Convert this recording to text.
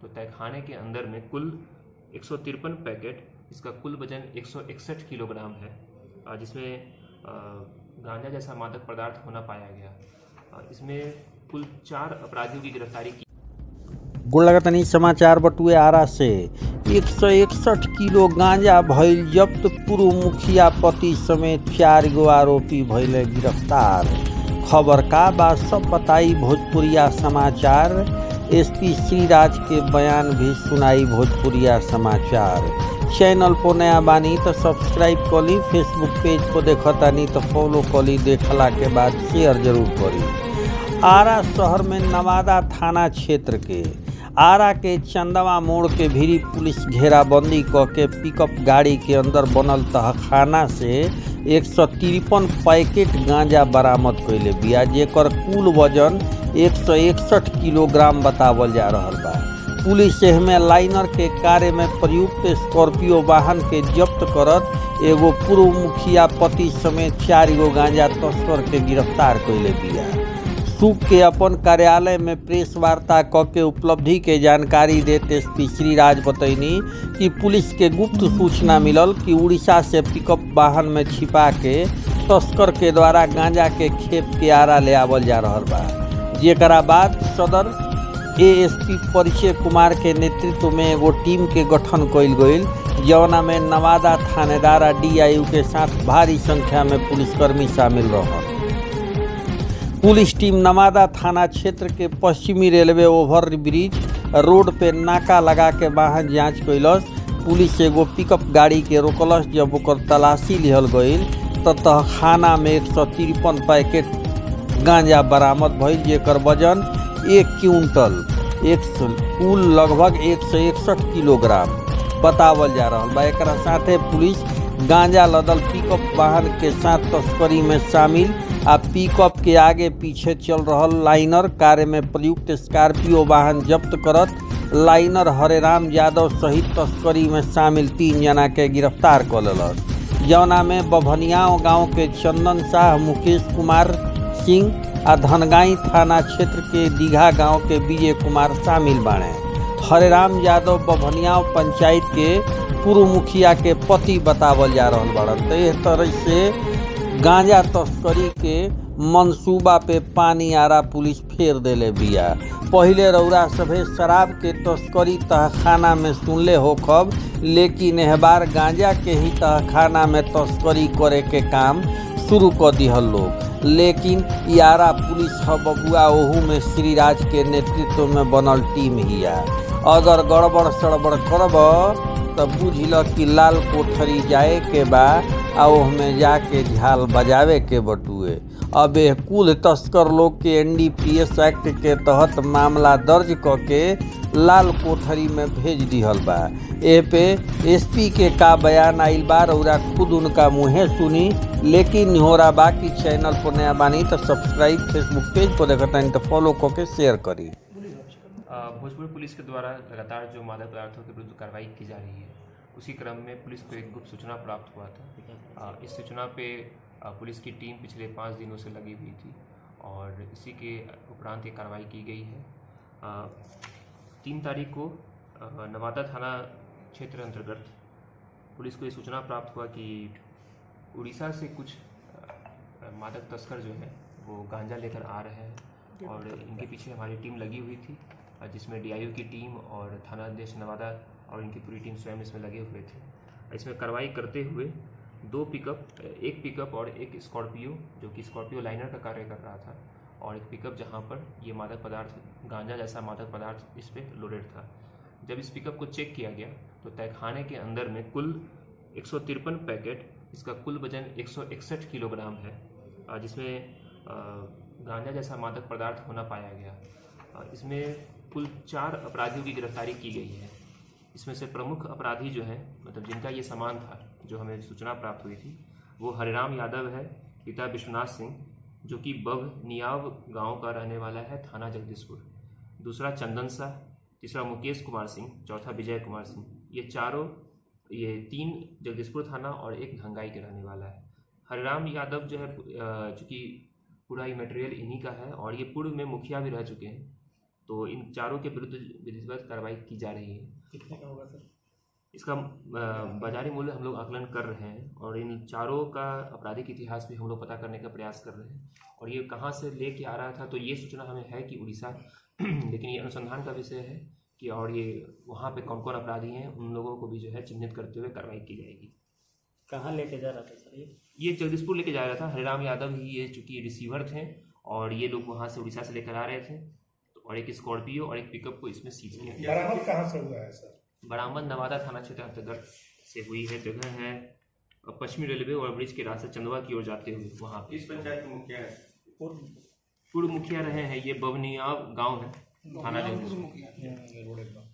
तो तहखाने के अंदर में कुल 153 पैकेट, इसका कुल वजन 161 किलोग्राम है, जिसमें गांजा जैसा मादक पदार्थ होना पाया गया। इसमें कुल 4 अपराधियों की गिरफ्तारी की। गुणलगतनी समाचार बटुए आरा से 161 किलो गांजा भइल जब्त, पूर्व मुखिया पति समेत 4 गो आरोपी भइले गिरफ्तार। खबर का बा सब बताई भोजपुरिया समाचार। एसपी श्रीराज के बयान भी सुनाई भोजपुरिया समाचार। चैनल पर नया बानी तो सब्सक्राइब करी, फेसबुक पेज को देखतानी तो फॉलो करी, देखला के बाद शेयर जरूर करी। आरा शहर में नवादा थाना क्षेत्र के आरा के चंदवा मोड़ के भीरी पुलिस घेराबंदी क के पिकअप गाड़ी के अंदर बनल तहखाना से 153 पैकेट गांजा बरामद कैले बिया, जेकर कुल वजन 161 किलोग्राम बतावल जा रहल बा। पुलिस एहमे लाइनर के कार्य में प्रयुक्त स्कॉर्पियो वाहन के जब्त करत एगो पूर्व मुखिया पति समेत 4 गो गांजा तस्कर के गिरफ्तार कैले बिया। सूप के अपन कार्यालय में प्रेस वार्ता क के उपलब्धि के जानकारी देते एसपी श्रीराज बतैनी कि पुलिस के गुप्त सूचना मिलल कि उड़ीसा से पिकअप वाहन में छिपा के तस्कर के द्वारा गांजा के खेप के आरा ले आवल जा रहल बा, जेकरा बाद सदर एएसपी परिचय कुमार के नेतृत्व में एगो टीम के गठन कइल गइल, जवना में नवादा थानेदार डीआईयू के साथ भारी संख्या में पुलिसकर्मी शामिल रहल। पुलिस टीम नवादा थाना क्षेत्र के पश्चिमी रेलवे ओवर ब्रिज रोड पे नाका लगा के वाहन जांच कैलस। पुलिस एगो पिकअप गाड़ी के रोकलस। जब ओकर तलाशी लिहल गईल तो तहखाना में 153 पैकेट गांजा बरामद भइल, जेकर वजन 1 क्विंटल कुल लगभग 161 किलोग्राम बतावल जा रहल बा। एकरा साथे पुलिस गांजा लदल पिकअप वाहन के साथ तस्करी में शामिल आ पिकअप के आगे पीछे चल रहल लाइनर कार्य में प्रयुक्त स्कॉर्पियो वाहन जब्त करत लाइनर हरेराम यादव सहित तस्करी में शामिल 3 जना के गिरफ्तार कर लेलस, जौना में बभनियाव गांव के चंदन शाह, मुकेश कुमार सिंह आ धनगाई थाना क्षेत्र के दीघा गांव के विजय कुमार शामिल बाणे। हरेराम यादव बभनियाव पंचायत के पूर्व मुखिया के पति बतावल जा रहल बाड़न। तो इस तरह से गांजा तस्करी के मंसूबा पे पानी आरा पुलिस फेर देले बिया। पहिले रउरा सभे शराब के तस्करी तहखाना में सुनले हो खब, लेकिन एह बार गांजा के ही तहखाना में तस्करी करे के काम शुरू कर दिहल लोग। लेकिन यारा पुलिस ह बबुआ, ओहू में श्रीराज के नेतृत्व में बनल टीम हिया। अगर गड़बड़ सड़बड़ करब तब बुझल कि लाल कोठरी जाए के बा आ ओहमे जाके झाल बजावे के बटुए। अब कुल तस्कर लोग के एनडीपीएस एक्ट के तहत मामला दर्ज क के लाल कोठरी में भेज दिहल बा। ए पे एसपी के का बयान आइल बा, रउरा खुद उनका मुँहे सुनी। लेकिन निहोरा बा कि चैनल पर नया बानी तो सब्सक्राइब, फेसबुक पेज पर देखतानी तो फॉलो क के शेयर करी। भोजपुर पुलिस के द्वारा लगातार जो मादक पदार्थों के विरुद्ध कार्रवाई की जा रही है, उसी क्रम में पुलिस को एक गुप्त सूचना प्राप्त हुआ था। इस सूचना पे पुलिस की टीम पिछले 5 दिनों से लगी हुई थी और इसी के उपरांत ये कार्रवाई की गई है। 3 तारीख को नवादा थाना क्षेत्र अंतर्गत पुलिस को ये सूचना प्राप्त हुआ कि उड़ीसा से कुछ मादक तस्कर जो है वो गांजा लेकर आ रहे हैं और इनके पीछे हमारी टीम लगी हुई थी, जिसमें डीआईयू की टीम और थानाध्यक्ष नवादा और इनकी पूरी टीम स्वयं इसमें लगे हुए थे। इसमें कार्रवाई करते हुए 2 पिकअप, एक पिकअप और एक स्कॉर्पियो, जो कि स्कॉर्पियो लाइनर का कार्य कर रहा था, और एक पिकअप जहां पर ये मादक पदार्थ, गांजा जैसा मादक पदार्थ इस पर लोडेड था। जब इस पिकअप को चेक किया गया तो तहखाने के अंदर में कुल 153 पैकेट, इसका कुल वजन 161 किलोग्राम है, जिसमें गांजा जैसा मादक पदार्थ होना पाया गया। इसमें कुल 4 अपराधियों की गिरफ्तारी की गई है। इसमें से प्रमुख अपराधी जो है, मतलब जिनका ये सामान था, जो हमें सूचना प्राप्त हुई थी, वो हरिराम यादव है, पिता विश्वनाथ सिंह, जो कि बभनियाव गांव का रहने वाला है, थाना जगदीशपुर। दूसरा चंदन शाह, तीसरा मुकेश कुमार सिंह, चौथा विजय कुमार सिंह। ये 3 जगदीशपुर थाना और 1 धनगाई के रहने वाला है। हरिराम यादव जो है, चूँकि पूरा ये मटेरियल इन्हीं का है और ये पूर्व में मुखिया भी रह चुके हैं, तो इन चारों के विरुद्ध विधिवत कार्रवाई की जा रही है। कितने का होगा सर? इसका बाजारी मूल्य हम लोग आकलन कर रहे हैं और इन चारों का आपराधिक इतिहास भी हम लोग पता करने का प्रयास कर रहे हैं। और ये कहाँ से लेके आ रहा था, तो ये सूचना हमें है कि उड़ीसा लेकिन ये अनुसंधान का विषय है कि और ये वहाँ पे कौन कौन अपराधी हैं, उन लोगों को भी जो है चिन्हित करते हुए कार्रवाई की जाएगी। कहाँ लेके जा रहा था सर ये जगदीशपुर लेके जा रहा था। हरिराम यादव ही ये चूँकि रिसीवर थे और ये लोग वहाँ से उड़ीसा से लेकर आ रहे थे, और एक स्कॉर्पियो और एक पिकअप को इसमें सीज किया गया। बरामद कहाँ से हुआ है सर? बरामद नवादा थाना क्षेत्र अंतर्गत से हुई है। जगह है पश्चिमी रेलवे और ब्रिज के रास्ते चंदवा की ओर जाते हुए। वहाँ पे इस पंचायत के मुखिया है, पूर्व मुखिया रहे हैं, ये बवनिया गांव है, थाना जगदीशपुर।